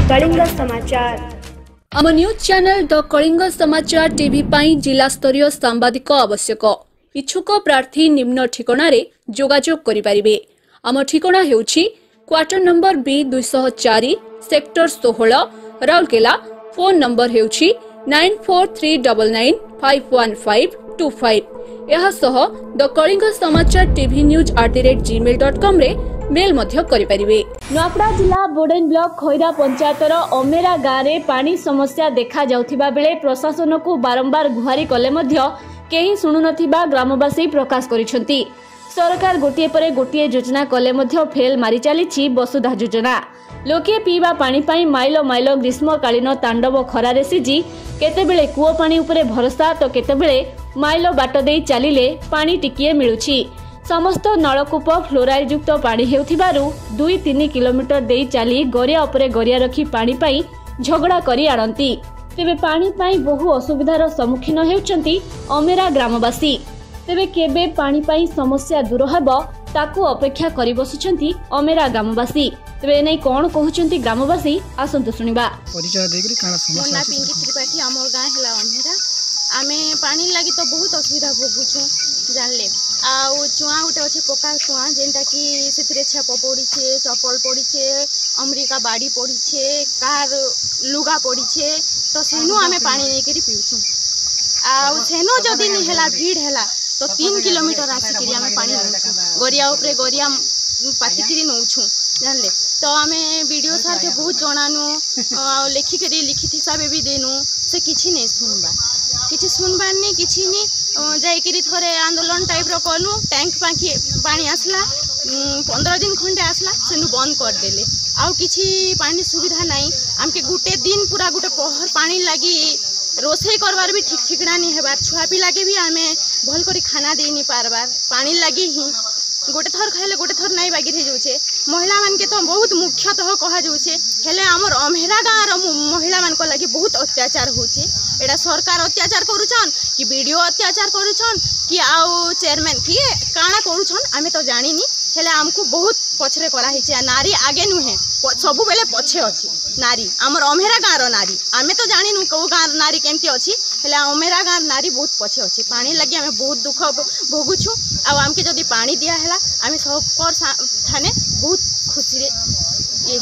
कलिंग समाचार। आम news channel the Kalinga समाचार टीवी पाई जिला स्तरीय सांबादिक आवश्यक। इच्छुक प्रार्थी निम्न ठिकाणा जोगाजोग करिपारिबे। आम ठिकाणा हेउछि quarter number B 204 sector 16 Rourkela. Phone number हेउछि 9439951525। यह सह द कलिंग समाचार टीवी news@gmail.com रे मेल मध्य करि परिबे। नुआपड़ा जिला बोडेन ब्लॉक खैरा पंचायतर अमेरा गाँव में पानी समस्या देखा जाउथिबा बेले प्रशासन को बारंबार गुहारी कले मध्य केही सुनु नथिबा ग्रामवासी प्रकाश करिसंती। सरकार गोटिए परे गोटिए योजना कले मध्य फेल मारी चलीछि वसुधा योजना। लोके पीवा पानी पाई माइलो माइलो ग्रीष्मकालीन तांडव खरारे सिजी केतेबेले कूओ पानी उपरे भरोसा तो केतेबेले माइलो बाट देई चलिले पानी टिकिए मिलुछि। समस्त नलकूप फ्लोराइड युक्त पानी हेउथिबारु 2-3 किलोमीटर देई चली गरिया उपरे गरिया रखी पानी पाई झगड़ा करी आनती। तेबे पानी पाई बहु असुविधार सम्मुखीन हेउचंती अमेरा ग्रामवासी। तेबे केबे पानी पाई समस्या दूर हेबो ताकू अपेक्षा करि बसिचंती अमेरा ग्रामवासी। तेबे नै कोन कहउचंती ग्रामवासी आसंतु सुनिबा। परिचय देकरी काना समस्या मोना पिंकी त्रिपाठी हमर गाँ हेला अमेरा। आमे पानी लागि तो बहुत असुविधा भोगुछु जानले। आउ चुआ उठे अच्छे पका चुआ जेनटा कि से छेप पड़ी छे, चपल पड़ी छे, अमरीका बाड़ी पड़ी छे, कार लुगा पड़ी छे, तो सेनु आमे पानी नहीं करी पीउछु। आउ सेनु जदी नहीं हेला भीड़ हेला तो 3 किलोमीटर आसी करी आमे पानी नउछु। गरिया उपरे गरिया पाती करी नउछु जानले। तो आमे वीडियो सर के बहुत जणानु लिखि करी लिखित हिसाब भी देनु से किछि नहीं सुनबा। किछि सुनबार नहीं किछि नहीं जाइकरी थोड़े आंदोलन टाइप रो कलु। टैंक पाखी पानी आसला 15 दिन खंडे आसला सेनु बंद कर देले। आउ किछि पानी सुविधा नहीं। हमके गुटे दिन पूरा गुटे पहर पानी लगी रोसई करवार भी ठीक ठिकना नहीं हेबार। छुआ पिला के भी आमे भल करी खाना दे नहीं पारबार पानी लगी ही गोटे थर खाइले गोटे थर नहीं बागी रह जाउछे। महिला मान के तो बहुत मुख्यतः कहा जाउछे हेले हमर अमेरा गाँव रो महिला मान को लगी बहुत अत्याचार होछे। एडा सरकार अत्याचार करूछन कि वीडियो अत्याचार करूछन कि आउ चेयरमैन किए काना करूछन आमे तो जानिनी। हेले हमको बहुत पछरे करा हिचे। नारी आगे नुहे सबु बेले पछे अछि नारी। हमर अमेरा गाँव रो नारी आमे तो जानिनु को गाँव नारी केमती अछि। हेले अमेरा गाँव नारी बहुत पछे अछि। पानी लगी आमे बहुत दुख भोगुछु। आ हमके जदी पानी दिया हैला आमे सब पर थाने बहुत खुशी रे ये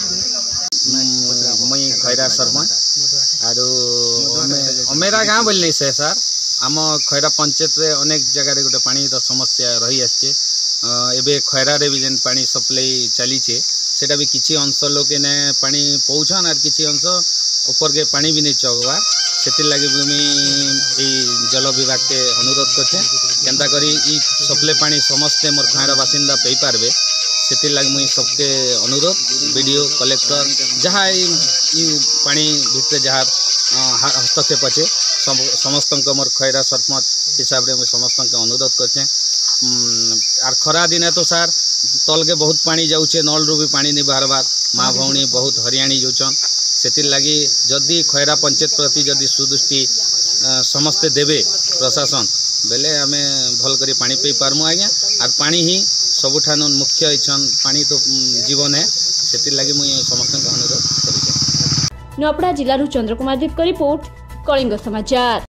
मई खैरा सरपंच आरो अमेरा गाँव बोलने से सर आम खैरा पंचायत रे अनेक जगह रे गोटे पानी तो समस्या रही आछे। एबे खैरा रे भी जेन पानी सप्लाई चली छे सेटा भी किछि अंश लोक ने पानी पहुँचन और किछि अंश ऊपर के पानी भी नहीं चगवार। सेति लगी भूमि जल विभाग के अनुरोध करछे केनता करी ई सप्लाई पानी समस्ते मोर खैरा बासिंदा पेई पारबे। सेति लगी मुई सबके अनुरोध वीडियो कलेक्टर जहाँ पानी भितर जहाँ हस्तक्षेप अच्छे समस्त मोर खैरा सरपंच हिसाब से मुझे समस्त अनुरोध करछे। आर खरा दिन तो सार तल के बहुत पानी जाऊे नल रू भी पानी नहीं बाहर माँ भौणी बहुत हरियाणी जाऊन। से लगी जदि खैरा पंचायत प्रति जदि सुदृष्टि समस्ते देवे प्रशासन बेले आम भल कर पानी पी पारमु आज्ञा। आर पानी ही सबुठान मुख्य इच्छन पानी तो जीवन है। से लगी मुझे समस्त अनुरोध कर। नुआपड़ा जिलू चंद्र कुमार दीप का रिपोर्ट कलिंग समाचार।